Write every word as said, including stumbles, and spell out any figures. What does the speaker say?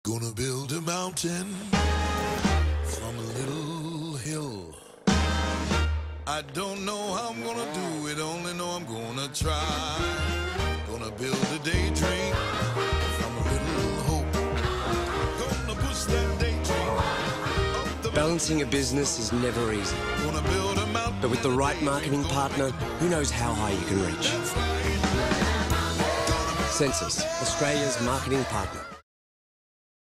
Gonna build a mountain from a little hill. I don't know how I'm gonna do it, only know I'm gonna try. Gonna build a daydream from a little hope. Gonna push that daydream up the Balancing a business is never easy. Gonna build a mountain. But with the right marketing partner, who knows how high you can reach? Census, Australia's marketing partner.